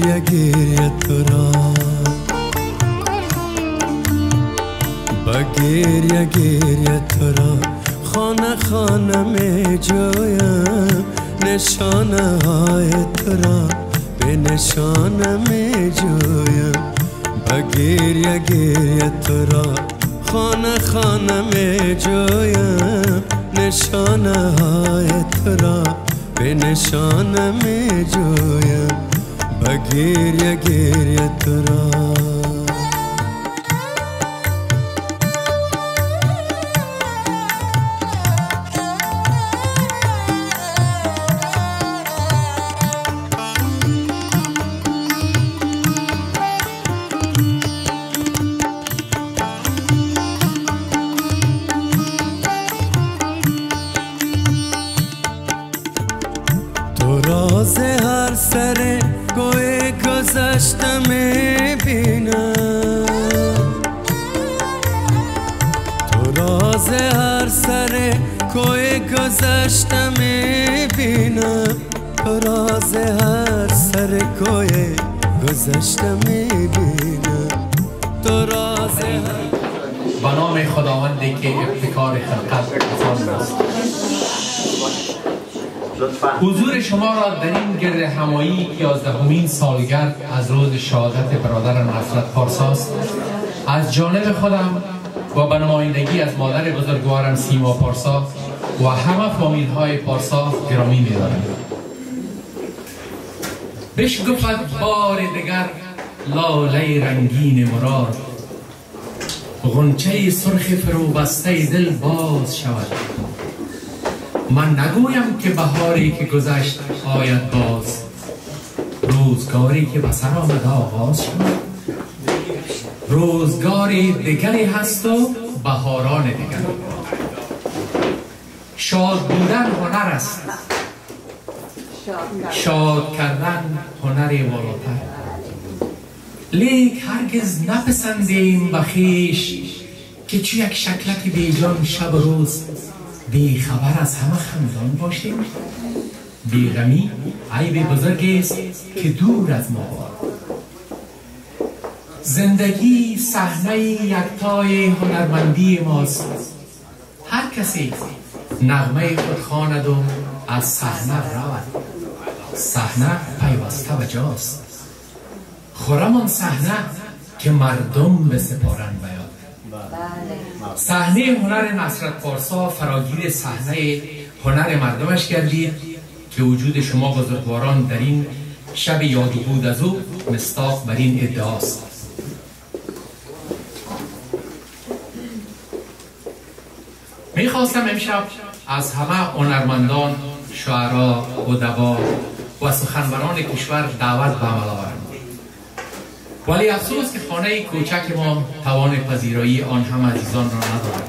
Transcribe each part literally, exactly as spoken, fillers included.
گریه گریه تو را با گریه گریه تو را خانه خانه می جویم نشانه های تو را به نشانه می جویم با گریه گریه تو را خانه خانه می جویم نشانه های تو را به نشانه می جویم با گریه گریه تو را راز هر سر کوی گذشته میبینم تو راز هر سر کوی گذشته میبینم تو راز هر سر کوی گذشته میبینم تو راز هر به نام خداوندی که ابتکار خلقت آسان است. حضور شما را در این گرد همایی یازدهمین سالگرد از روز شهادت برادر نصرت پارساست از جانب خودم و به نمایندگی از مادر بزرگوارم سیما پارسا و همه فامیل های پارسا گرامی می‌دارم. بشکفت بار دیگر لاله رنگین مراد، غنچه سرخ فروبسته دل باز شود. من نگویم که بهاری که گذشت آید باز، روزگاری که به سر آمد آغاز شد. روزگاری دیگری هست و بهاران دیگری. شاد بودن هنر است، شاد کردن هنری والاتر. لیک هرگز نپسندیم به خویش که چو یک شکلک بیجان شب و روز بی خبر از همه خندان باشیم. بیغمی عیب بزرگی است که دور از ما باد. زندگی صحنه یکتای هنرمندی ماست. هر کسی نغمه خود خواند و از صحنه رود. صحنه پیوسته به جاست. خرم آن صحنه که مردم بسپارند به یاد. صحنه هنر نصرت پارسا فراگیر صحنه هنر مردمش گردید که وجود شما بزرگواران در این شب یاد بود از او مصداق بر این ادعاست. میخواستم امشب از همه هنرمندان، شاعران، ادبا و سخنوران کشور دعوت به عمل آورم. ولی افسوس که خانه کوچک ما توان پذیرایی آن هم عزیزان را ندارد.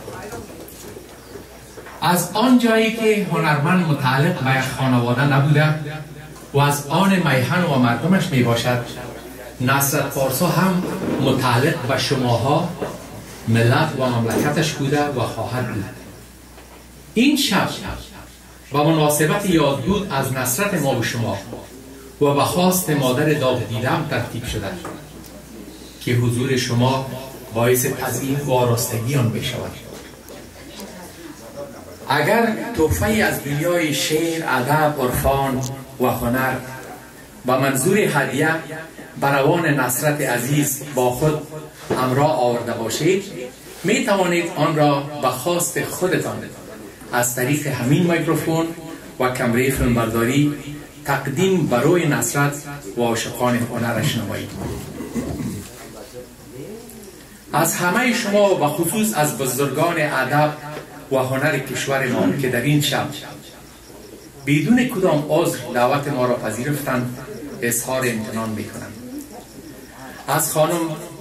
از آن جایی که هنرمند متعلق به یک خانواده نبوده و از آن میهن و مردمش می باشد، نصرت پارسا هم متعلق به شماها، ملت و مملکتش بوده و خواهد بود. این شب و مناسبت یاد بود از نصرت ما به شما و به خواست مادر داغ دیدم ترتیب شده که حضور شما باعث تزیین و آراستگی آن بشود. اگر تحفه از دنیای شعر، ادب، عرفان و هنر با منظور هدیه بروان نصرت عزیز با خود همراه آورده باشید، می توانید آن را به خواست خودتان از طریق همین میکروفون و کمره فیلمبرداری تقدیم برای نصرت و عاشقان هنرش نمایید. از همه شما و خصوص از بزرگان ادب و هنر کشور ما که در این شب بدون کدام عذر دعوت ما را پذیرفتند اظهار امتنان میکنم. از خانم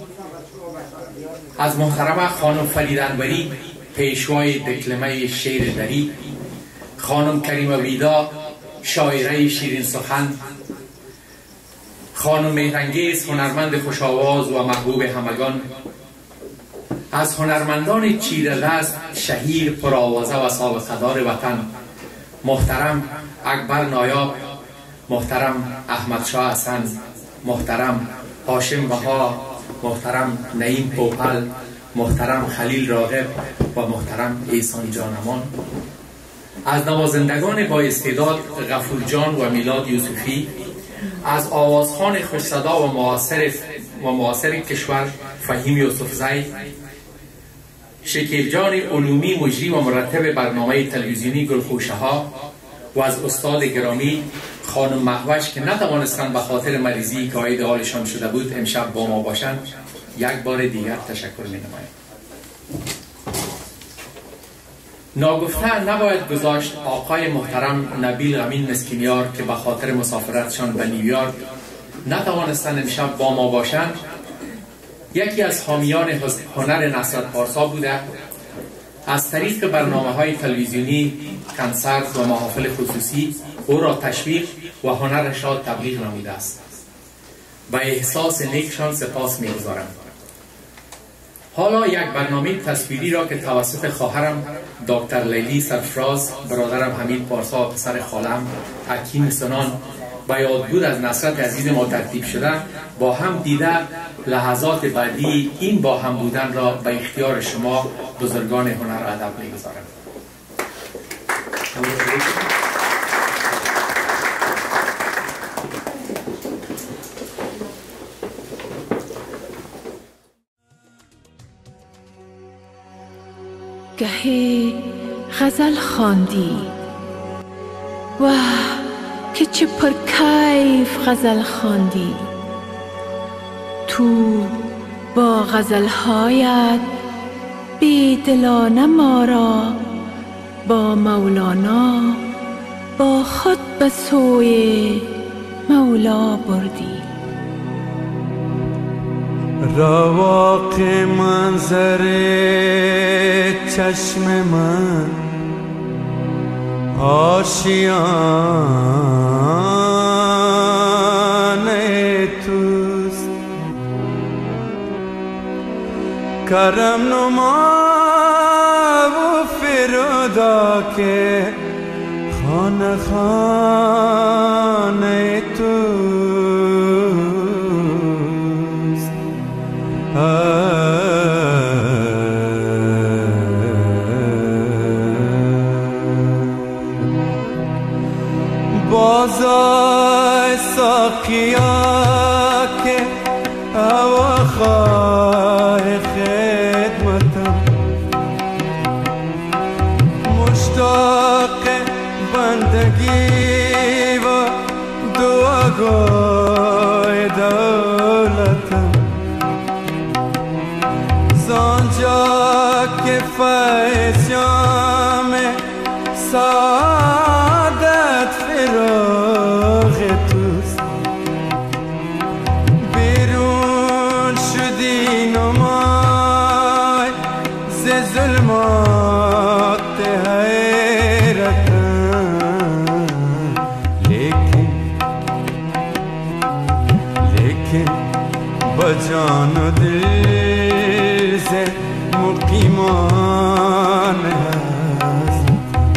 از محترمه خانم فرید انوری، پیشوای دکلمه شعر دری، خانم کریمه ویدا، شاعره شیرین سخن، خانم مهرانگیز، هنرمند خوش‌آواز و محبوب همگان، از هنرمندان چیره‌دست، شهیر، پرآوازه و سابقه‌دار وطن، محترم اکبر نایاب، محترم احمد شاه حسن، محترم هاشم بها، محترم نعیم پوپل، محترم خلیل راغب و محترم احسان جانمان، از نوازندگان با استعداد غفور جان و میلاد یوسفی، از آوازخوان خوشصدا و معاصر و معاصر کشور فهیم یوسفزی، شکیل جان علومی مجری و مرتب برنامه تلویزیونی گلخوشه ها و از استاد گرامی خانم مهوش که نتوانستند به خاطر مریضی که عاید حالشان شده بود امشب با ما باشند، یک بار دیگر تشکر می نمایم. ناگفته نباید گذاشت آقای محترم نبیل امین مسکینیار که به خاطر مسافرتشان به نیویورک نتوانستند امشب با ما باشند، یکی از حامیان هنر نصرت پارسا بوده، از طریق برنامه های تلویزیونی، کنسرت و محافل خصوصی او را تشویق و هنرش را تبلیغ نموده است. به احساس نیکشان سپاس می‌گزارم. حالا یک برنامه تصویری را که توسط خواهرم دکتر لیلی سرفراز، برادرم حمید پارسا و پسر خالم حکیم سنان با یاد بود از نصرت عزیز ما ترتیب شده، با هم دیده لحظات بعدی این با هم بودن را به اختیار شما بزرگان هنر و ادب می‌گذارم. گهی غزل خواندی و که چه پر کیف غزل خواندی، تو با غزلهایت بی دلانه ما را با مولانا با خود به سوی مولا بردی. رواق منظر چشم من آشیانه توست، کرم نما و فردا که خانه خانه توست. بازای ساقیا که اواخای خدمتم، مشتاق بندگی و دعاگوی دولتم، زانجا که فیض جام سعادت فراغ توست. بیرون شدی نمای ز ظلمات حیرتم، لیکن لیکن بجان و دل ز مقیمان هست.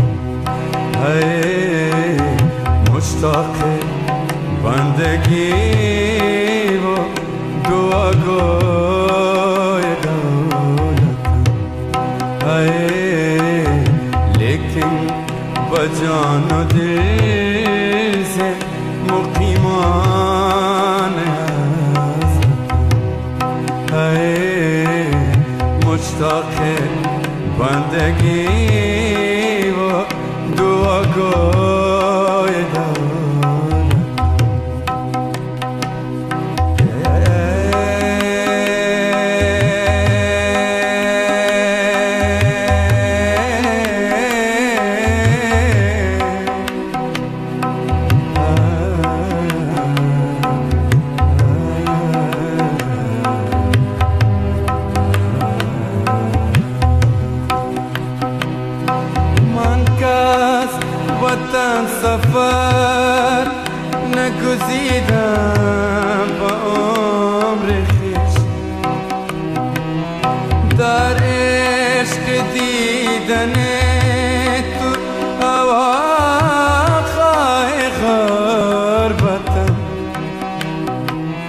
ای مشتاق بندگی و دعاگوی دولتم، ای لیکن بجان و دل ز مقیمان هست. ای مشتاق بندگی و دعاگوی وطن سفر نگزیدم با عمر خویش، در عشق دیدن تو اواخای غربتم،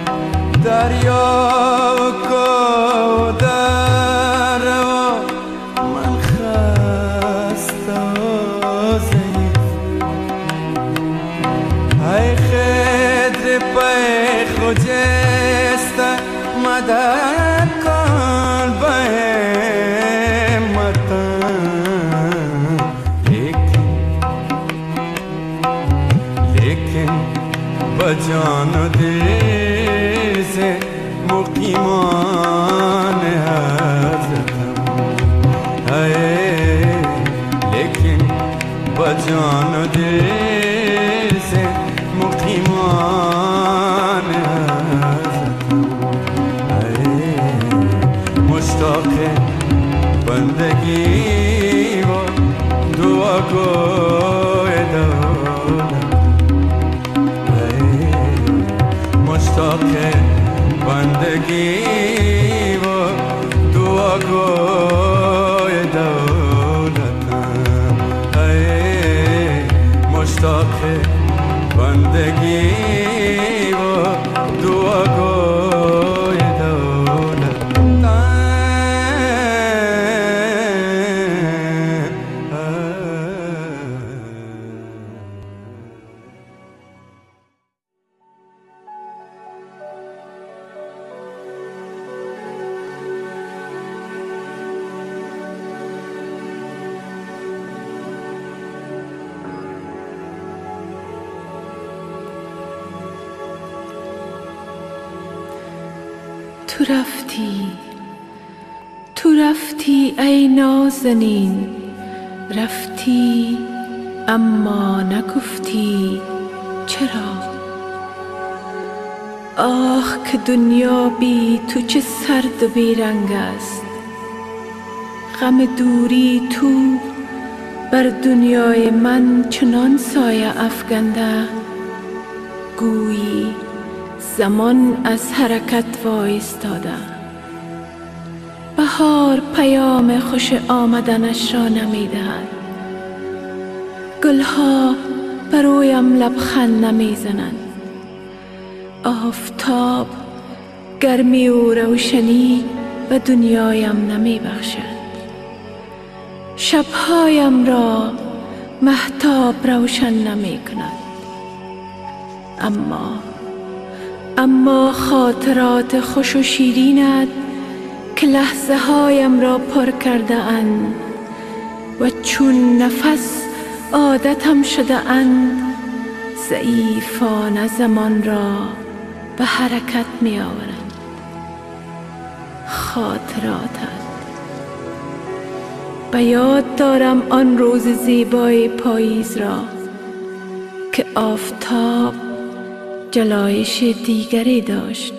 है लेकिन बजान दिल से मुखीमान है मुश्ताक बंदगी वो दुआ को मुश्ताक बंदगी वो दुआ को दौलत है मुश्ताक बंदगी वो दुआ को تو رفتی تو رفتی ای نازنین رفتی اما نگفتی چرا آه که دنیا بی تو چه سرد و بیرنگ است غم دوری تو بر دنیای من چنان سایه افکنده گویی زمان از حرکت وایستاده بهار پیام خوش آمدنش را نمیدهد گلها برویم لبخند نمیزنند آفتاب گرمی و روشنی به دنیایم نمیبخشد شبهایم را مهتاب روشن نمی کند اما اما خاطرات خوش و شیرینت که لحظه هایم را پر کرده اند و چون نفس عادتم شده اند ضعیفانه زمان را به حرکت می آورند خاطراتت به یاد دارم آن روز زیبای پاییز را که آفتاب جلایش دیگری داشت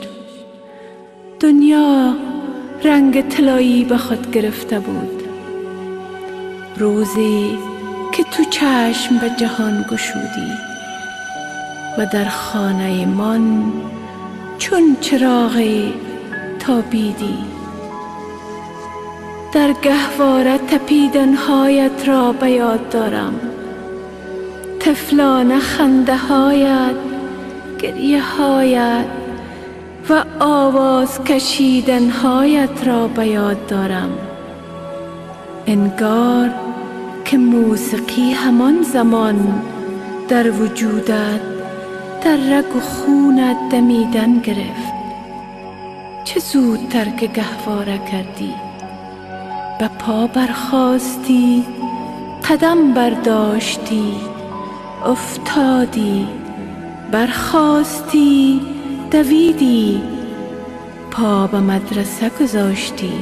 دنیا رنگ طلایی به خود گرفته بود روزی که تو چشم به جهان گشودی و در خانه من چون چراغی تابیدی در گهواره تپیدنهایت را به یاد دارم طفلانه خنده هایت گریه هایت و آواز کشیدن هایت را به یاد دارم انگار که موسیقی همان زمان در وجودت در رگ و خونت دمیدن گرفت چه زودتر که گهواره کردی به پا برخاستی قدم برداشتی افتادی برخاستی دویدی پا به مدرسه گذاشتی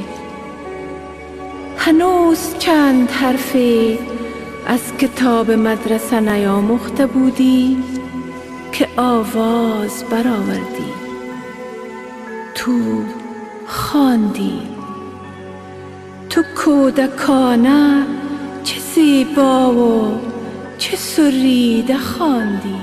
هنوز چند حرفی از کتاب مدرسه نیاموخته بودی که آواز برآوردی تو خواندی تو کودکانه چه زیبا و چه سریده خواندی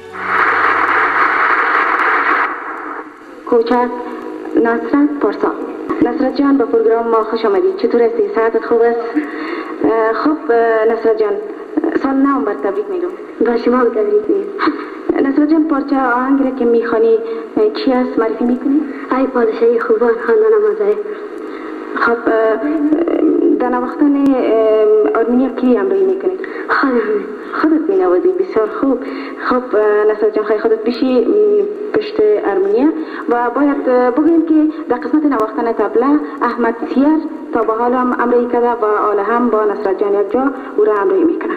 کوچک نصرت پارسا نصرت جان به پروگرام ما خوش آمدید چطور هستی؟ صحتت خوب است؟ خب نصرت جان سال نو بر تبریک میگم با شما تبریک میگم نصرت جان پارچه آهنگی را که میخوانی چی است معرفی میکنی؟ ای پادشاهی خوبان خاندان مزایف خب در نواختن آرمینیا کی همراهی میکنی؟ خودم خودت مینوازی بسیار خوب خب نصرت جان خواهی خودت بشی پشت آرمینیا و باید بگوییم که در قسمت نواختن طبله احمد سیر تا به حال هم همراهی کرده و آله هم با نصرت جان یک جا او را همراهی میکنه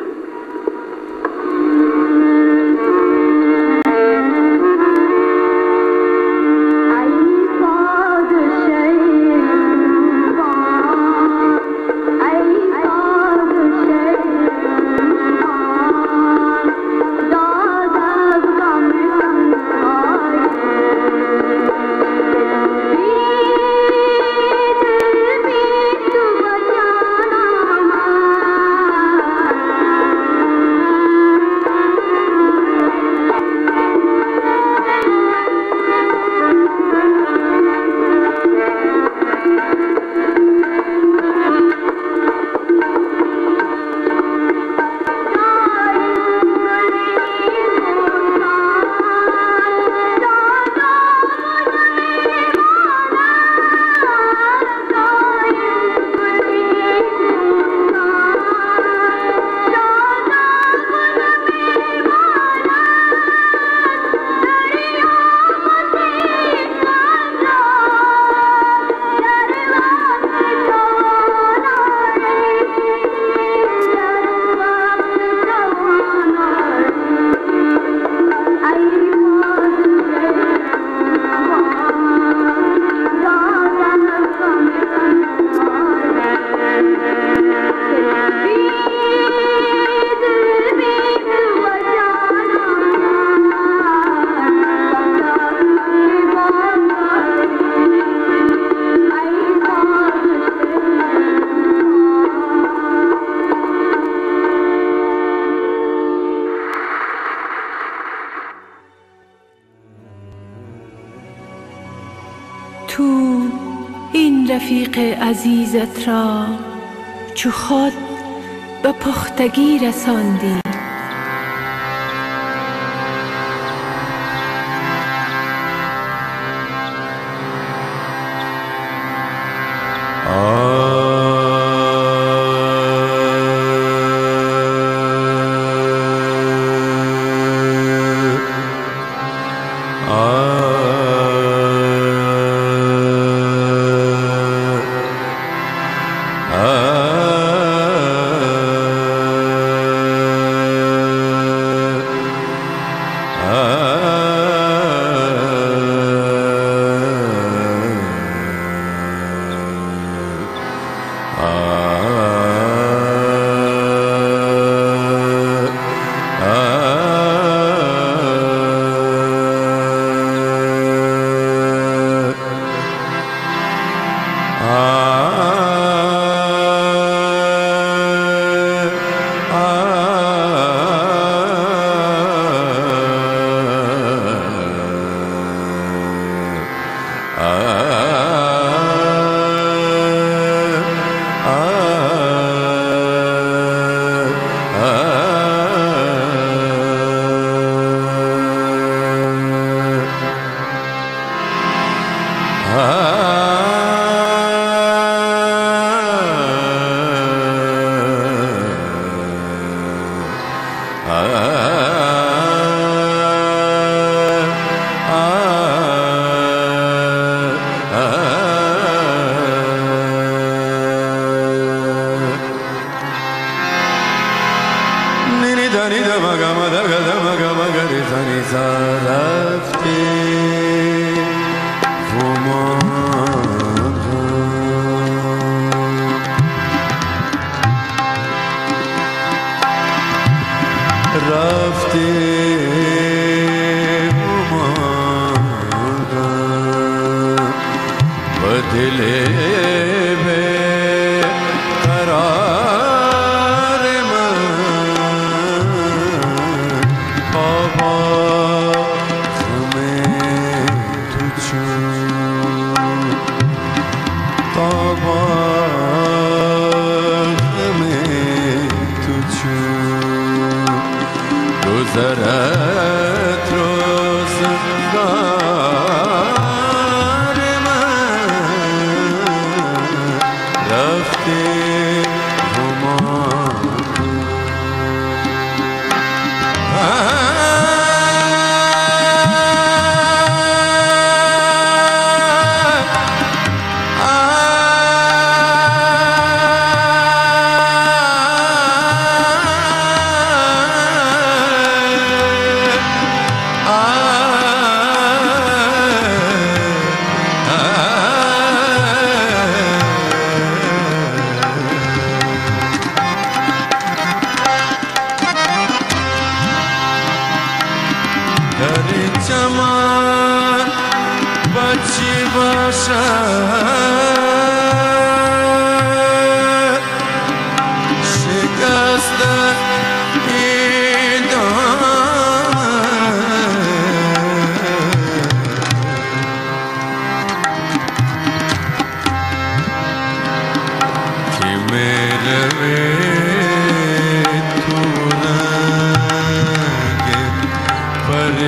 I رفیق عزیزت را چو خود به پختگی رساندی.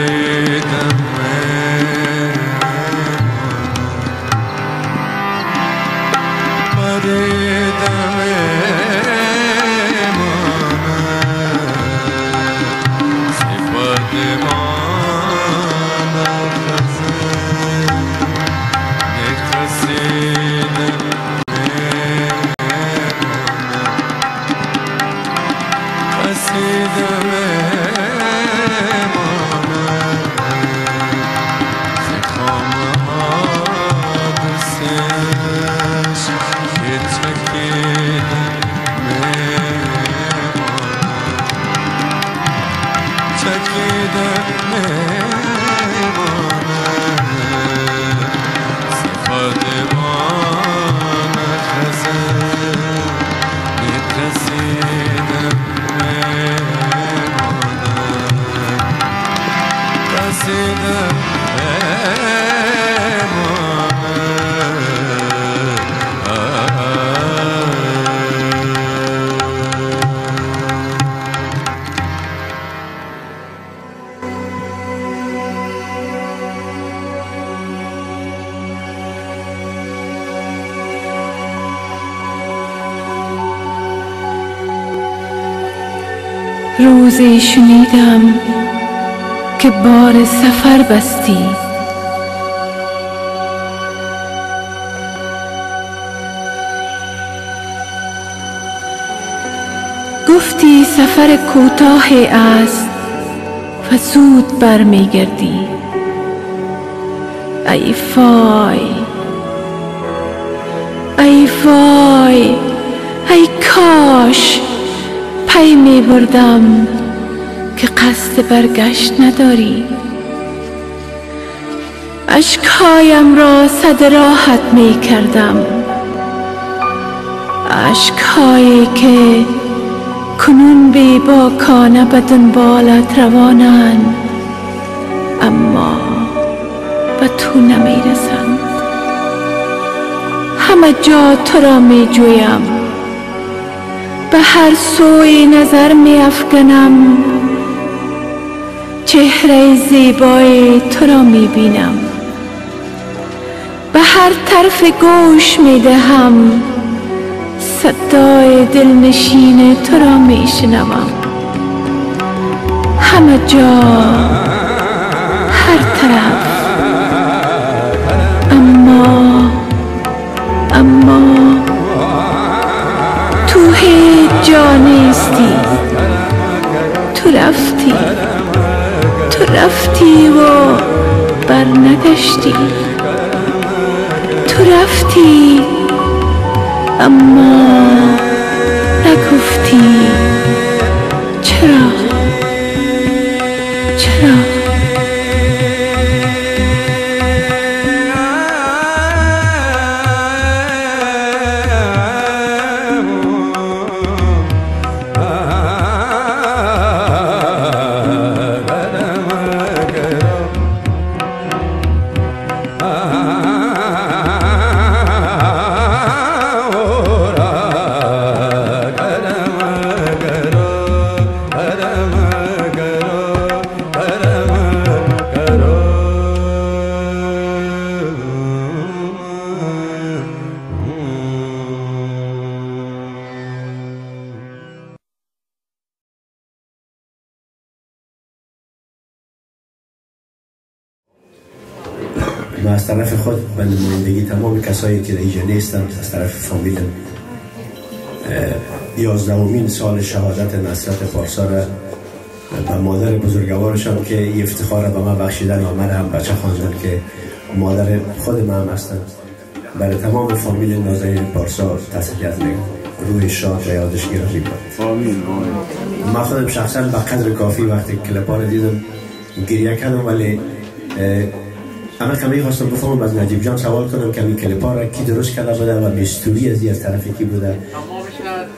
Paredam mein روزی شنیدم که بار سفر بستی. گفتی سفر کوتاهی است و زود برمیگردی. ای وای، ای وای، ای کاش پی می بردم که قصد برگشت نداری. اشکهایم را صد راحت می کردم، اشکهایی که کنون بی باکانه به دنبالت روانند، اما به تو نمی رسند. همه جا تو را می جویم، به هر سوی نظر می افکنم، چهره زیبای تو را می بینم. به هر طرف گوش می دهم، صدای دلنشین تو را می شنوم. همه جا، هر طرف، اما اما تو هیچ جا نیستی. تو رفتی، تو رفتی و برنگشتی. تو رفتی اما نگفتی چرا، چرا. و از طرف خود به نمایندگی تمام کسایی که اینجا نیستند، از طرف فامیلم یازدهمین سال شهادت نصرت پارسا را به مادر بزرگوارشان که این افتخار به من بخشیدن و من هم بچه خواندن که مادر خود من هستند، برای تمام فامیل نازنین پارسا تسلیت میگم. روی شاد و یادش گرامی باد. آمین. من خودم شخصا به قدر کافی وقتی کلیپا رو دیدم گریه کردم، ولی اما کمی خواستم بفهمم از نجیب جان سوال کنم که این کلیپا را کی درست کرده بوده و بیستوری از از طرف کی بوده؟ تمامش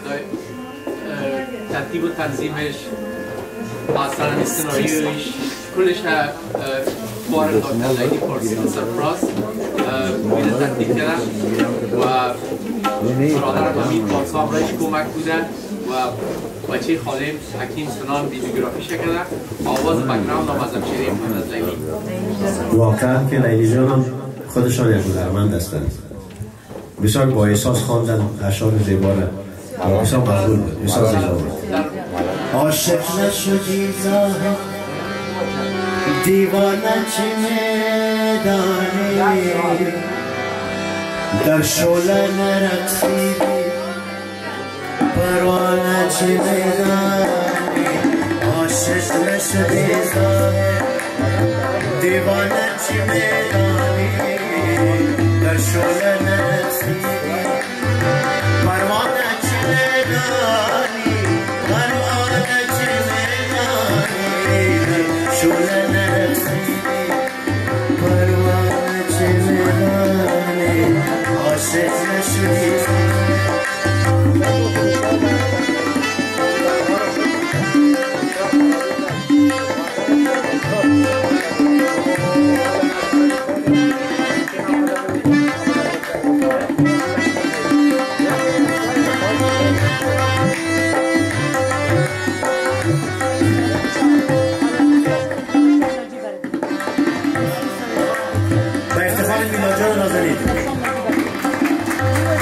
ترتیب و تنظیمش، مثلا سناریوش، کلش بار دکتر لیلی پارسی سرفراز میره ترتیب کردن و برادرم امید پارسا هم رایش کمک بودن و بچه خالم حکیم سنان ویدیوگرافی شکردن. آواز بکراند هم از همچنین محمد لیلی. واقعا که لیلی جان هم خودشان یک هنرمند هستند، بسیار با احساس خواندن اشعار زیبا را، بسیار مقبول بود، بسیار زیبا بود. عاشق نشدی زاهد دیوانه چی میدانی، در شعله نرقصیدی پروانه چی میدانی. عاشق نشدی زاهد دیوانه چی میدانی، در شعله نرقصیدی پروانه چی میدانی. پروانه چی میدانی، در شعله نرقصیدی پروانه چی میدانی. عاشق نشدی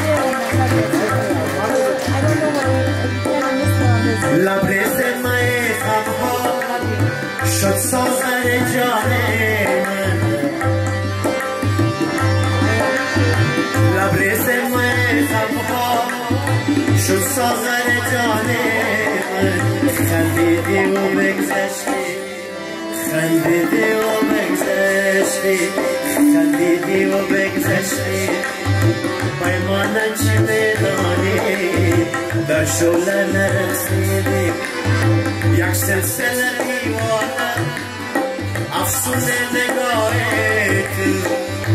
La presa es maestra. شد ساغر جان من لبریز من غمها شد ساغر جان من خندیدی و بگذشتی خندیدی و بگذشتی خندیدی و بگذشتی پیمانن چه میدانی در شعله نرسیدی یک سلسله دیوانه افسون نگاه تو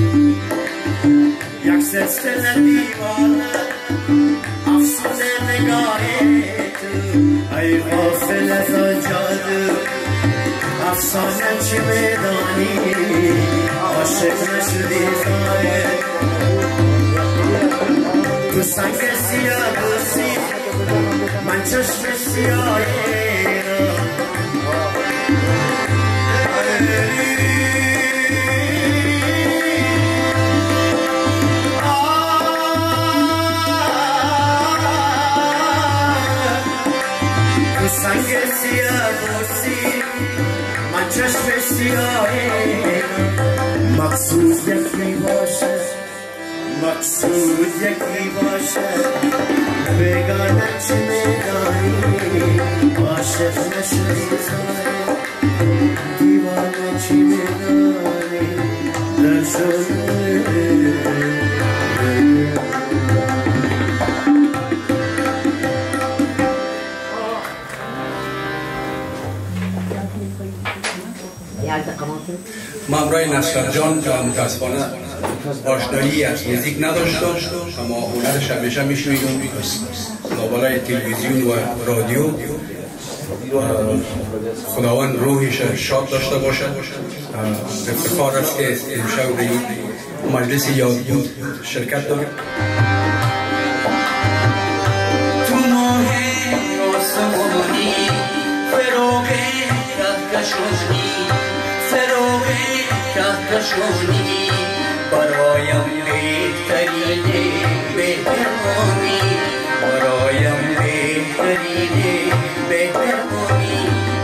یک سلسله دیوانه افسون نگاه تو ای غافل از آن جادو افسانه چه میدانی عاشق نشدی زاید تو سنگ سیاه بوسی من چشم سیاهی را تو سنگ سیاه بوسی من چشم سیاهی را مقصود یکی باشد مقصود یکی باشد بگانه چه میدانی عاشق نشدی زاید دیوانه چی میدانی در شده ما همراه نصرت جان که متاسفانه آشنایی از نزدیک نداشتم اما هنرش همیشه میشنیدم مابلای تلویزیون و رادیو. خداوند روحش شاد داشته باشد. افتخار است که امشب در این مجلس یادبود شرکت دارم. تو ماه آسمانی فروغ کهکشانی فروغ کهکشانی برایم بهترین بهترانی برایم بهترین بهترانی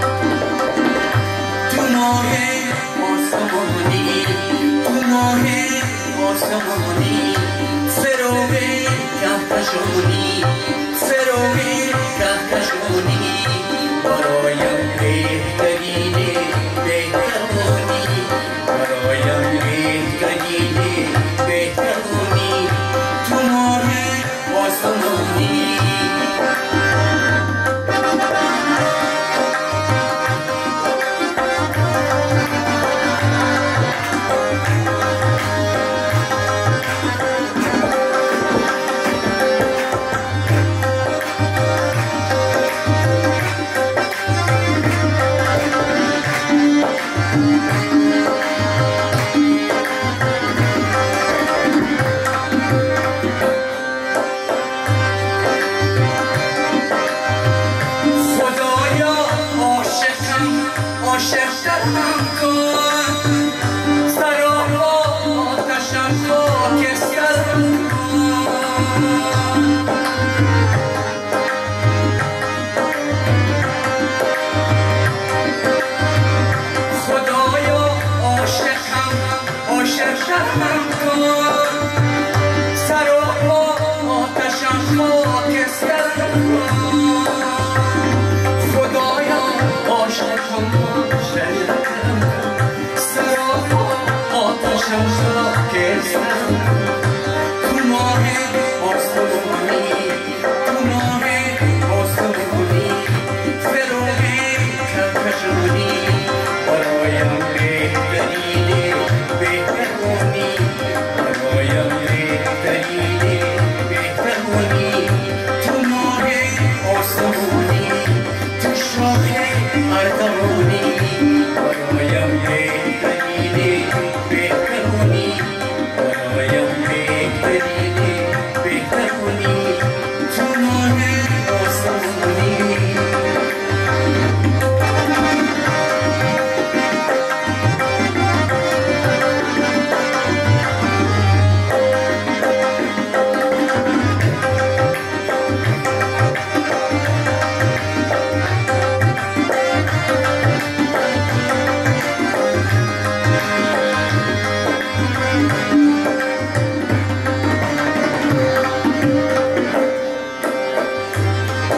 تو ماه آسمانی تو ماه آسمانی فروغ کهکشانی فروغ کهکشانی برایم بهترین بهترانی برایم بهترین بهترانی تو ماه آسمانی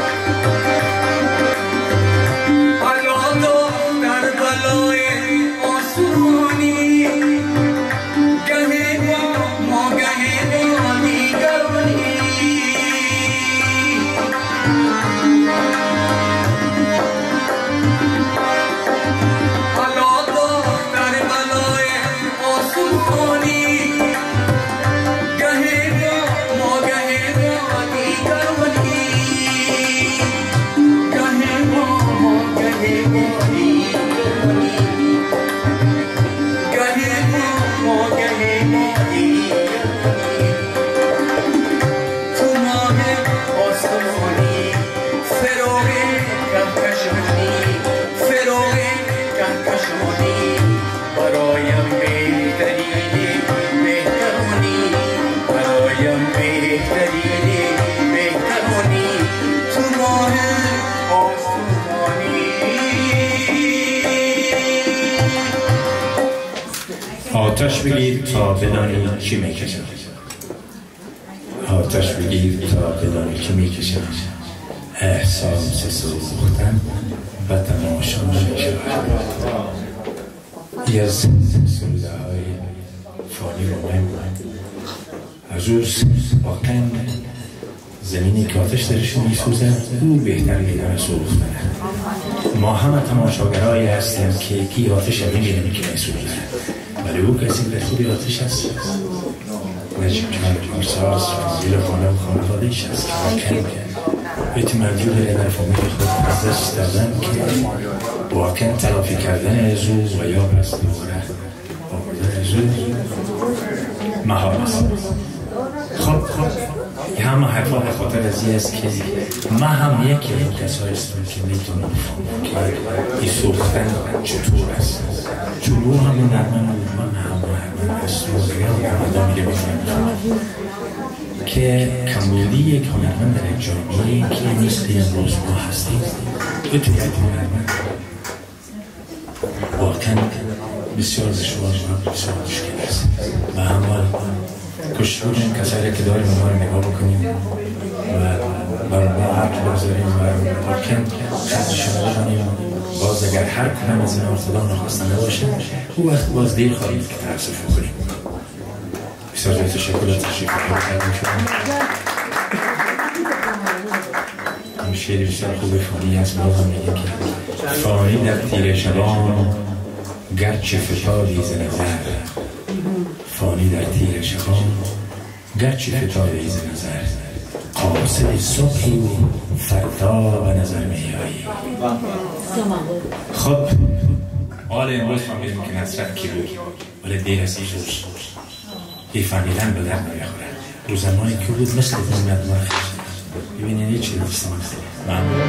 آتش بگیر تا بدانی چی میکشم، آتش بگیر تا بدانی چی میکشم، احساس سوختن و تماشا میشود. یکی از سروده های فانی رو من از روز واقعا زمینی که آتش درش میسوزه او بهتر میدن سوختنه. ما همه تماشاگرایی هستیم که کی آتش نمیدونیم که میسوزه، ولی او کسی به خوبی آتش هست نجم که مرساز زیر خانه و خانوادهش هست که واقعا اعتمادی داره در فامیل خود از دست دادن که واقعا تلافی کردن از او و یا بس دوباره آوردن از او محال است. خب خب همه حرفا به خاطر از این است که من هم یکی این کسایی هستم که میتونم که این سوختن چطور است، چون او همون نرمن و من همون نرمن هست و دیگر هم آدم میگه میتونم که کمبودی یک هنرمند در یک جامعه که مثل امروز ما هستیم بتونید هنرمند واقعا بسیار دشوار و بسیار مشکل است و هموار کشت بودیم کسایی که داریم ما رو نگاه بکنیم و برای ما حق بگذاریم و واقعا خط شما بزنیم. باز اگر هر کنم از این ارتدا نخواستنده باشه او وقت باز دیر خواهید که تحصیف بکنیم. بسیار جای تشکر و تشریف رو کردیم شدیم. این شعر بسیار خوب فانی است. باز هم میگه که فانی در تیر شبان گرچه فتادی ز نظر، فانی در تیر شبان گرچه فتادی ز نظر، قاصد صبحی و فردا و نظر میایی. خب حال امروز فهمیدیم که نصرت کی بود، ولی دیر است این روز این فهمیدن به درد نمیخوره. رو زمانی که بود مثل دنیت مرخش ببینید یه چیز نیستم ممنون.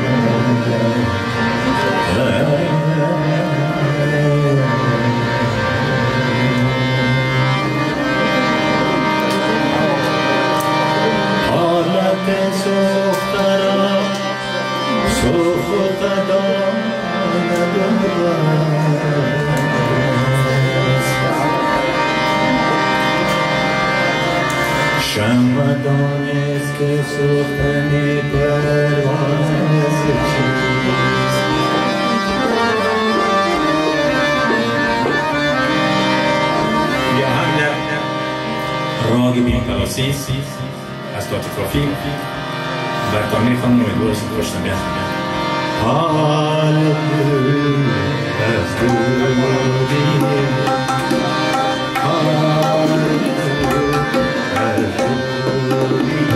شمع دانست که سوختن پروانه چیست، یا هم در راگ بین پلاسی از تاتیکافی برطانه خانم امیدوار است داشتن بیان حال دل از دوری حال دل از دوری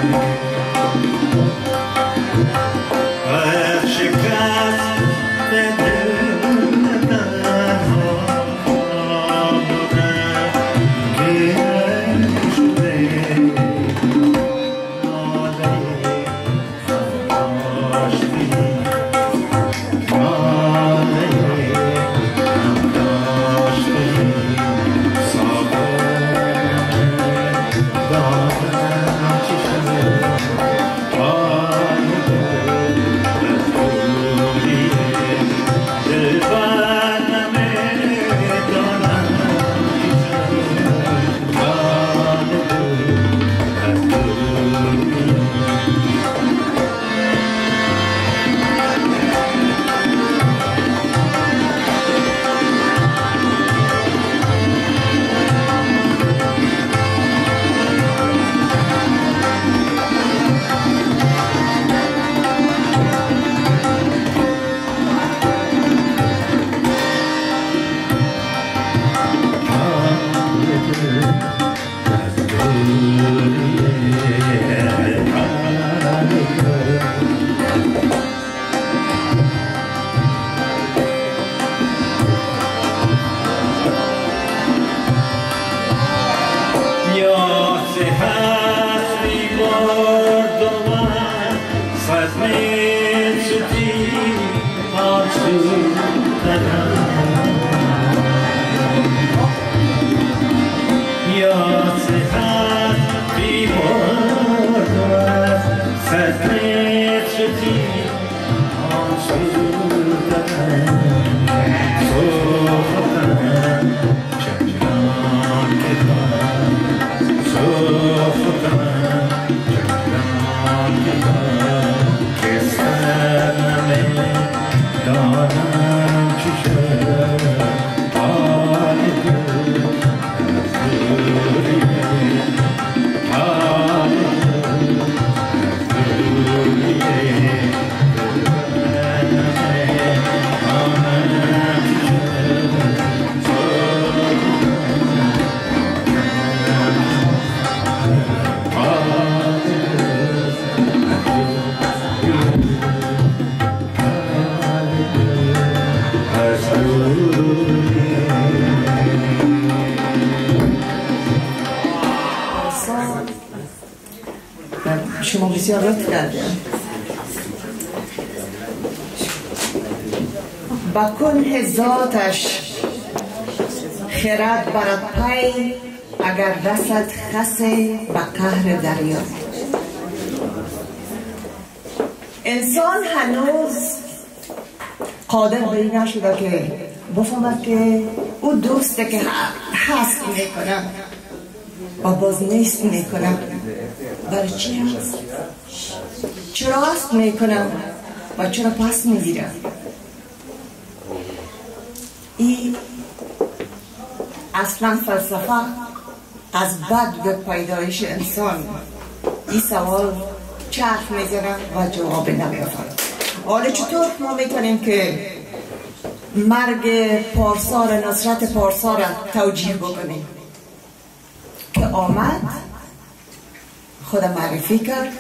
شما بسیار لطف کردید. با کنه ذاتش خرد برد پی، اگر رسد خسه به قهر دریا. انسان هنوز قادر به این نشده که بفهمد که او دوسته که هست میکنه و باز نیست میکنه. برای چی هست؟ چرا هست میکنه و چرا پس میگیره؟ این اصلا فلسفه از بعد به پیدایش انسان این سوال چرخ میزنه و جواب نمیافد. حالا چطور ما میتونیم که مرگ پارسار نصرت پارسار توجیه بکنیم که آمد خود معرفی کرد،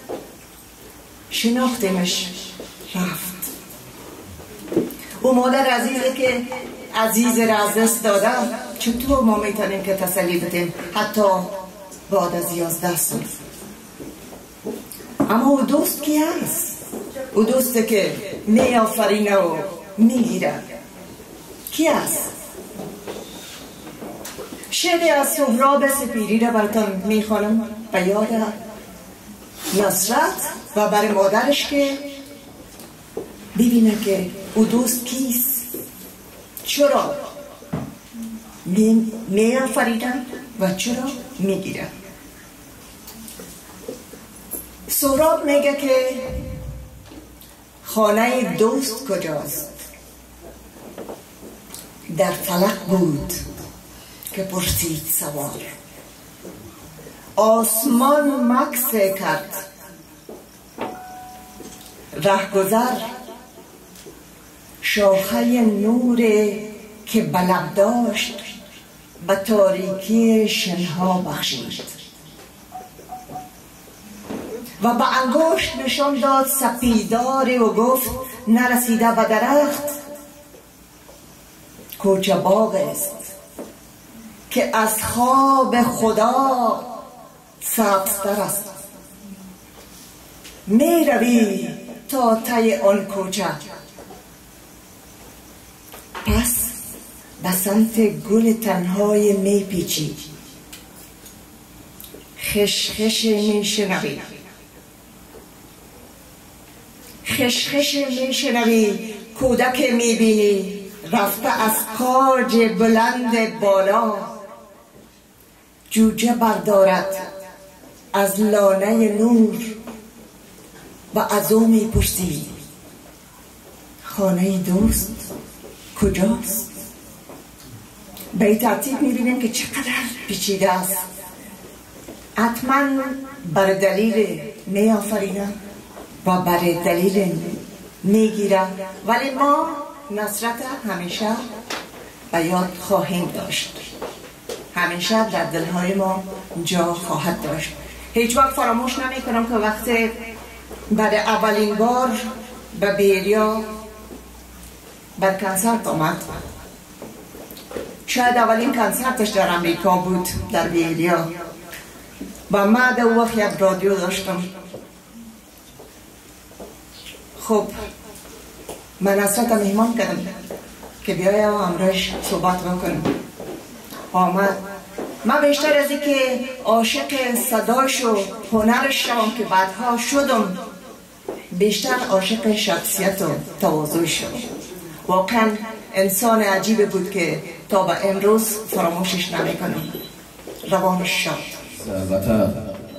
شناختیمش، رفت. او مادر عزیزه که عزیز را از دست داده، چطور ما میتونیم که تسلی بدیم حتی بعد از یازده سال؟ اما او دوست کی هست؟ او دوسته که می آفرینه و میگیره کی هست؟ شعری از سهراب سپیری را براتون میخوانم به یاد نصرت و برای مادرش که ببینه که او دوست کیست، چرا می آفریدن و چرا میگیرن. سهراب میگه که خانه دوست کجاست؟ در فلک بود که پرسید سوار، آسمان مکس کرد رهگذر، شاخه نور که بلب داشت به تاریکی شنها بخشید. و به انگشت نشان داد سپیداری و گفت نرسیده به درخت کوچه باغ است که از خواب خدا سبزتر است. می روی تا تی آن کوچه، پس به سمت گل تنهای می پیچی، خشخش می شنوی خشخش می شنوی کودک می بینی رفته از کاج بلند بالا، جوجه بردارد از لانه نور و از او می پرسی خانه دوست کجاست؟ به این ترتیب می بینیم که چقدر پیچیده است. حتما بر دلیل می آفرینم و بر دلیل می گیرم، ولی ما نصرت همیشه به یاد خواهیم داشت، همیشه در دلهای ما جا خواهد داشت. هیچ وقت فراموش نمی کنم که وقتی برای اولین بار به بیریا بر کنسرت آمد، شاید اولین کنسرتش در امریکا بود، در بیریا، و من در وقت یک رادیو داشتم. خب من نصرت مهمان کردم که بیایم و امروز صحبت بکنم. آمد. من بیشتر از این که عاشق صداش و هنرش شدم که بعدها شدم، بیشتر عاشق شخصیت و تواضعش شدم. واقعا انسان عجیبه بود که تا به امروز فراموشش نمیکنم. روانش شد. البته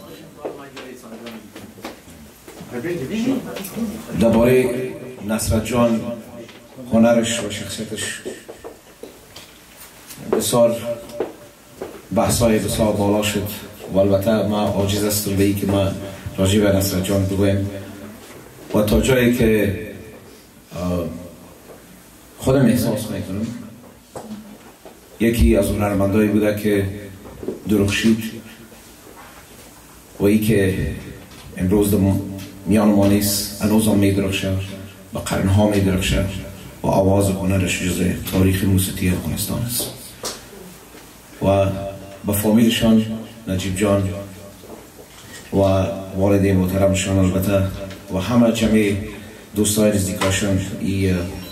درباره نصرت جان هنرش و شخصیتش بسیار بحثای بسیار بالا شد و البته من عاجز هستم به این که من راجع به نصرت جان بگویم و تا جایی که خودم احساس میکنم یکی از هنرمندایی بوده که درخشید و ای که امروز میان ما نیست، هنوز هم میدرخشه و قرنها میدرخشه و آواز هنرش جزء تاریخ موسیقی افغانستان است. و با فامیلشان نجیب جان و والد محترمشان البته و همه جمعی دوستای نزدیکاشان ای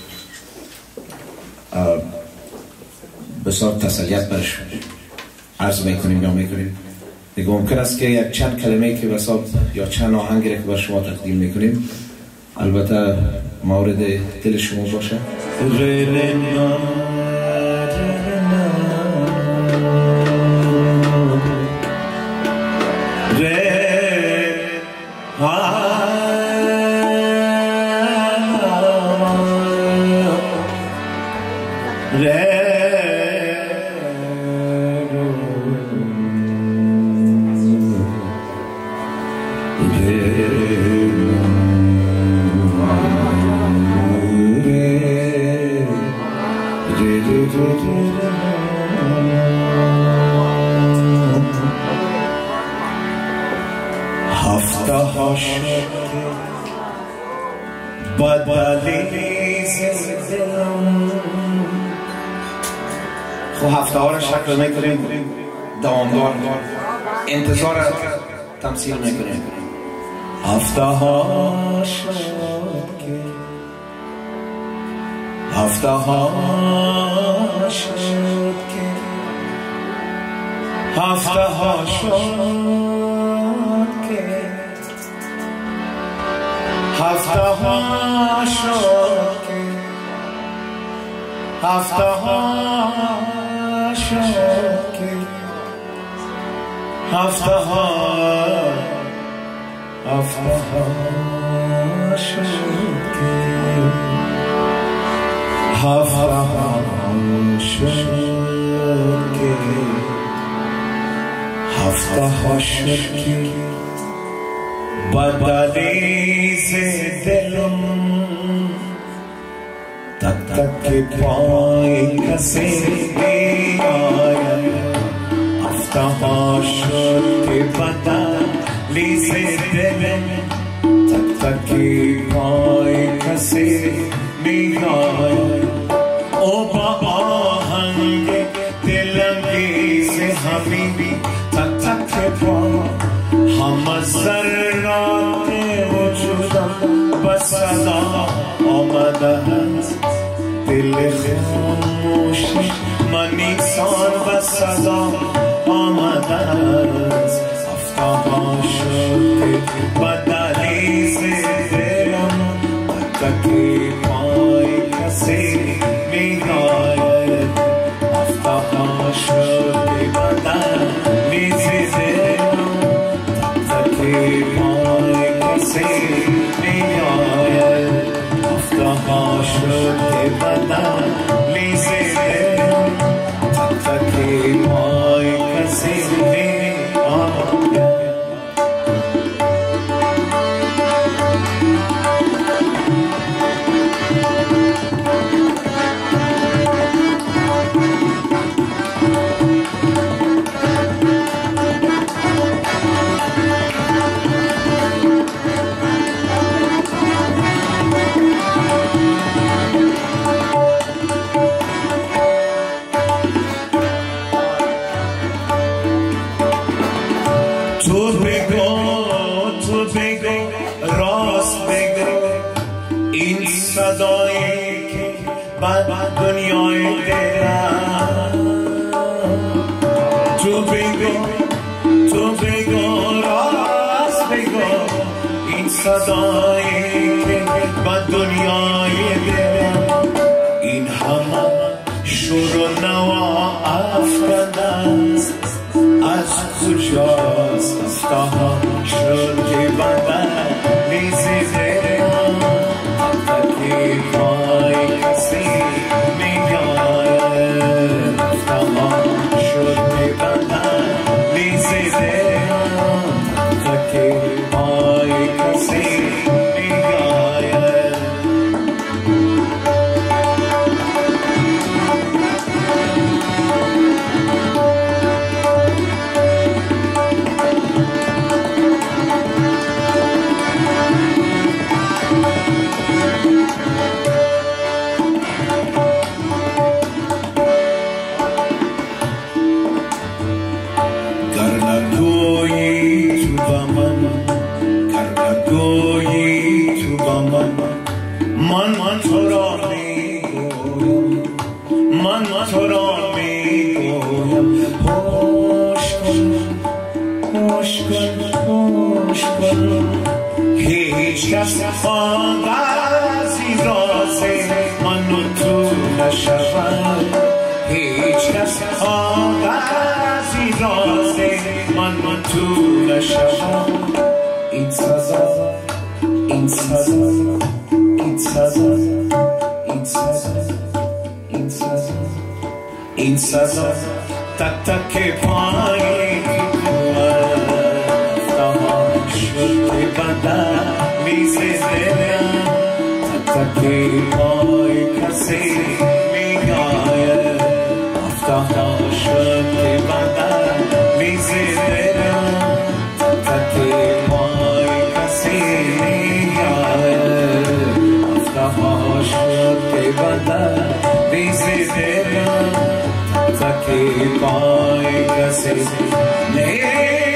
بسیار تسلیت برش عرض میکنیم یا میکنیم. دیگه ممکن است که یک چند کلمه که بساب یا چند آهنگی که بر شما تقدیم میکنیم البته مورد دل شما باشه. خب هفته ها را شکل میکنیم دوامدار انتظار تمثیل میکنیم. هفته ها شد که هفته ها شد که هفته ها شد که هفته ها شد که هفته ها شد که هفته ها هفته ها شد که هفته ها شد که هفته ها شد که بدلیز دلم تک تک پای کسی آید. هفته ها شد که بدلیز لیز دل تک تکی پای کسی میگاید او با آهنگ دلانگیز همین تک تک پا همه ذرات وجودم به صدا آمده است دل خاموشی من نیسان به صدا آمده است افتابا شد به دلیز دلم تکی پای کسی میگاید افتابا شد به دلیز دلم تکی پای کسی میگاید افتابا شد به دلیز دلم تکی پای کسی میگاید تو بگو تو بگو راست بگو این صدایی که بر دنیای دلم تو بگو تو بگو راست بگو این صدایی که بر دنیای دلم این همه شور و نوا افکنده است از کجاست افتاها شد که بندن لیزی دلم تکی پای کسی میگاید افتاها شد که بندن لیزی دلم تکی پای کسی میگاید من من تو را میگویم من من تو را میگویم هوش کن هوش کن هوش کن هیچ کس آغازی راز من و تو نشود هیچ کس آغازی راز من و تو نشود این سزا این سزا این سزا این سزا این سزا این سزا تک تک پای افتاها شد که بدن لیز دلم تک تک پای کسی میگاید افتاها شد که بدن لیز دلم تک تک پای کسی میگاید افتاها شد که بدن لیز دلم تکی پای کسی میگاید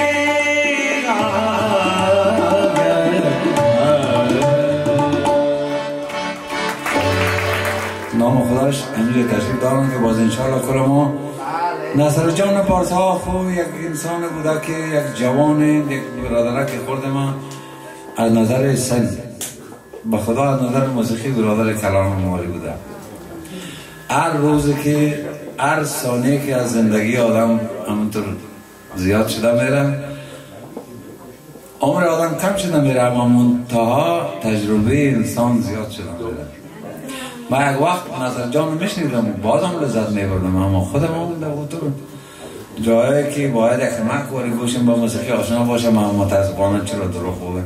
نام خداش امیر تشریف دارم که باز انشاءالله کلمو نصر جان پارسا خو یک انسان بوده که یک جوان یک برادرک خورد ما از نظر سن به خدا از نظر موسیقی برادر کلام مالی بوده. هر روزی که هر ثانیه که از زندگی آدم همونطور زیاد شده میره عمر آدم کم شده میره اما منتها تجربه انسان زیاد شده میره. من یک وقت نظر جان میشنیدم بازم لذت میبردم اما خودم هم در جایی که باید یک کمک واری گوشم با موسیقی آشنا باشم اما متاسفانه چرا دروغ بوده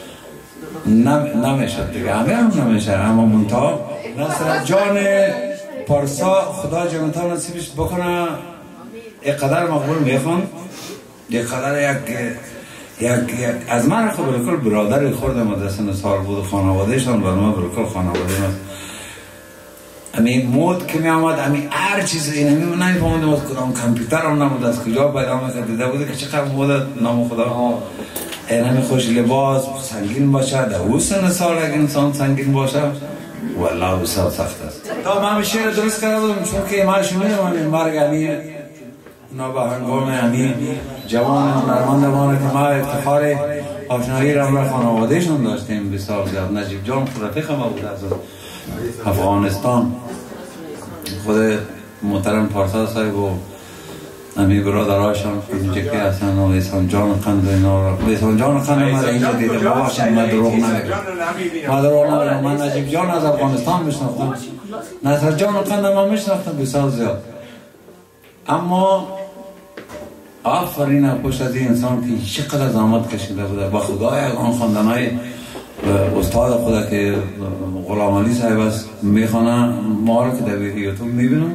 نمیشد دیگه همه هم نمیشه اما منتها نصر جان پارسا خدا جانتا نصیبش بکنه یک قدر مقبول میخوان یک قدر یک یک از من خب بالکل برادر خوردم و دستن سال بود خانوادهشان و من بالکل خانواده من امی مود که می آمد امی هر چیز این امی من نمیفهمدم از کدام کامپیوتر هم نمود از کجا پیدا میکرد دیده بوده که چقدر مود نام خدا این همی خوش لباس سنگین باشه در او سن سال اگه انسان سنگین باشه والله بسیار سخت است تا من همین شعر درست کردم چون که من شمیدم همین مرگ امی اونا به هنگام امی جوان هنرمند مانه که ما افتخار آشنایی را با خانوادهشون داشتیم بسیار زیاد. نجیب جان خود رفیق ما بود از افغانستان، خود محترم پارسا صاحب و امی برادرهاشان اینجا که هستن و احسان جان قند اینا را احسان جان قند من اینجا دیدم باشم من دروغ نمیگم من دروغ نمیگم من نجیب جان از افغانستان میشناختم نصر جان قند من میشناختم بسیار زیاد. اما آفرین پشت از این انسان که چقدر زحمت کشیده بوده با خدای آن خواندنهای استاد خدا که غلام علی صاحب است میخوانه ما رو که در یوتیوب میبینم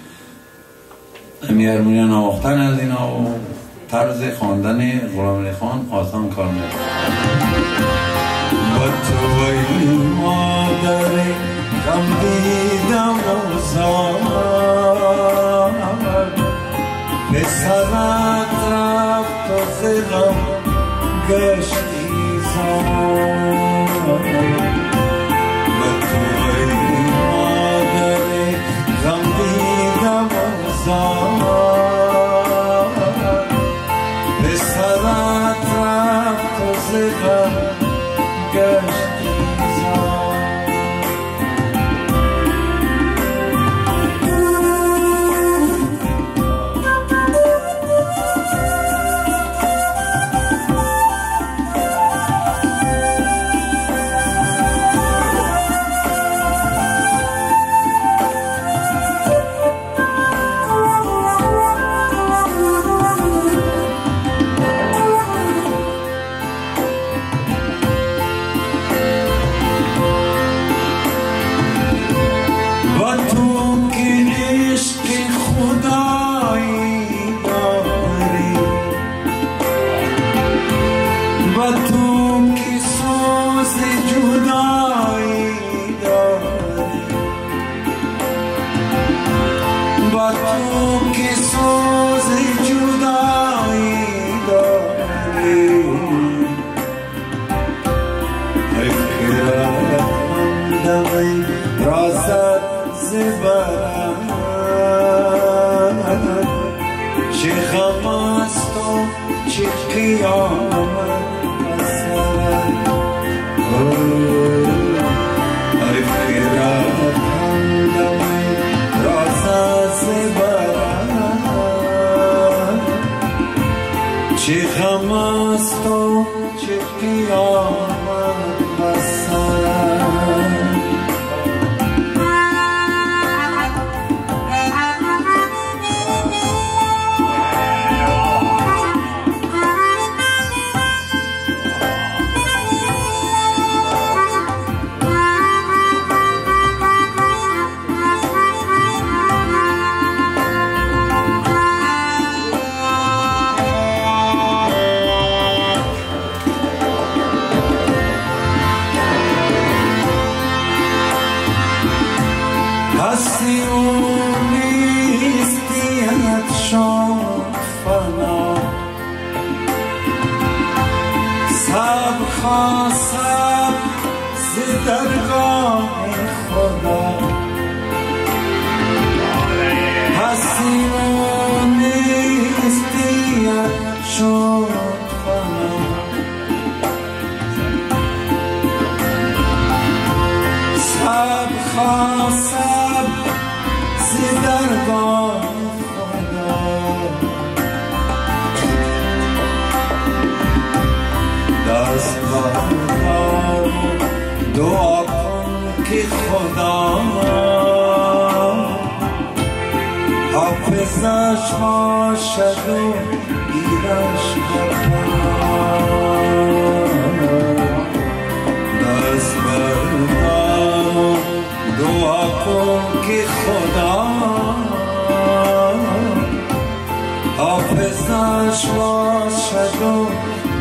امی هرمونی نواختن از اینا و طرز خواندن غلام علی خان آسان کار میکنه. با توی مادر غم دیدم و زار پسرت رفت و زغم گشتی زار با توی مادر غم دیدم و زار پسرت رفت و زغم گشتی زار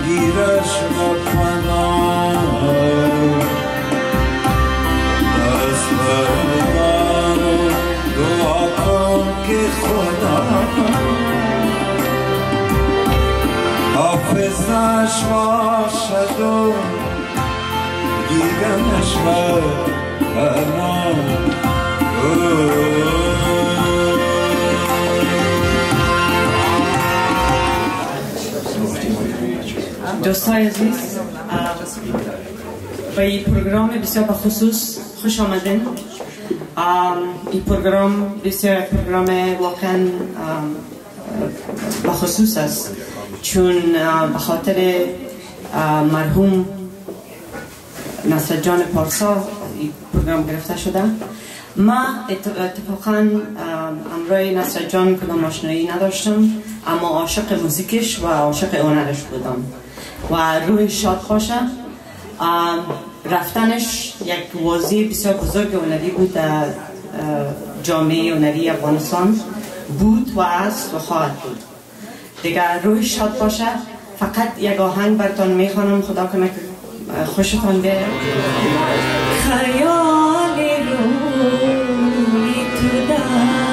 گیرش و پناه دست بردار و دعا کن که خدا حافظش باشد و دیدنش و پناه دوستای عزیز به این پروگرام بسیار بخصوص خوش آمدین. این پروگرام بسیار پروگرام واقعا بخصوص است چون به خاطر مرحوم نصرت جان پارسا این پروگرام گرفته شده. ما اتفاقا امروز نصرت جان کدام آشنایی نداشتم اما عاشق موزیکش و عاشق هنرش بودم و روح شاد باشه. رفتنش یک واضح بسیار بزرگ هنری بود در جامعه هنری افغانستان بود و است و خواهد بود دیگر. روح شاد باشه. فقط یک آهنگ براتون میخوانم خدا کنه که خوشتون بیاد. خیال روی تو در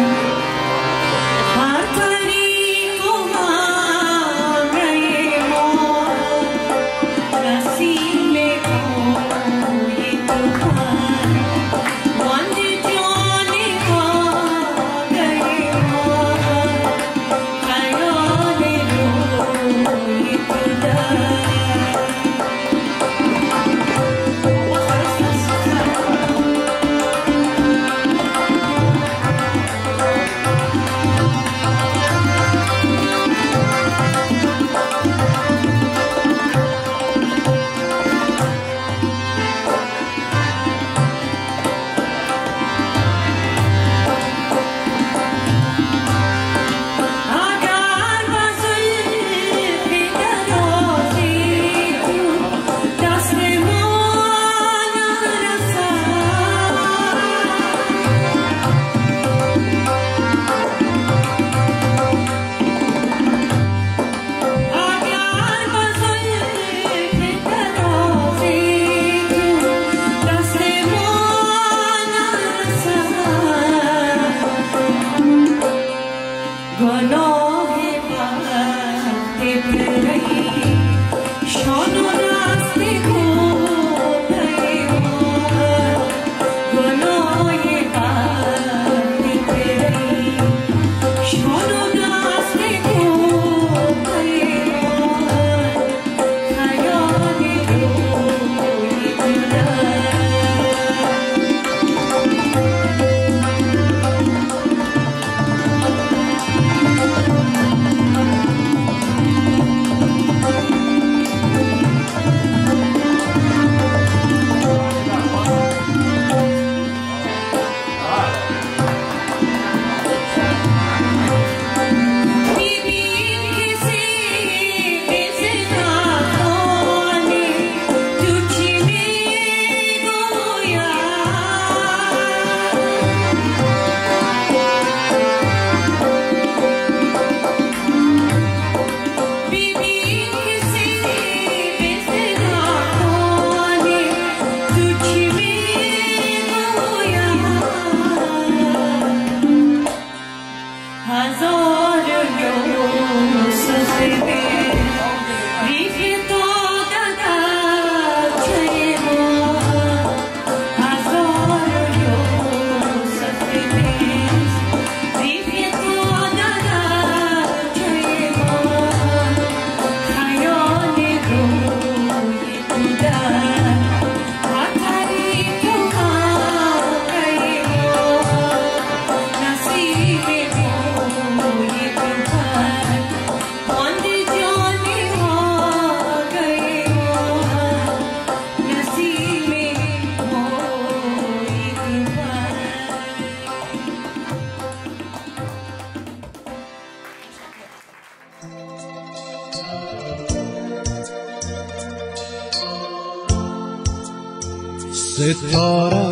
ستاره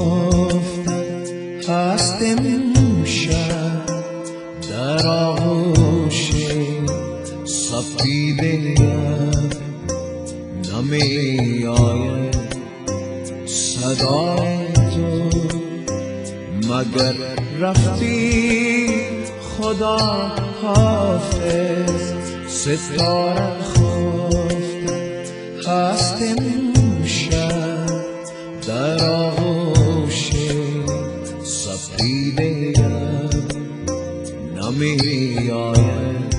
خفته هست امشب در آغوش صف سپیدیم نمی آید صدای تو مگر رفتی خدا حافظ ستاره خفته هست امشب در آغوش سپیدیم نمی آید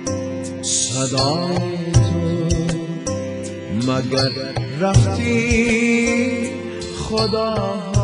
صدای تو مگر رفتی خدا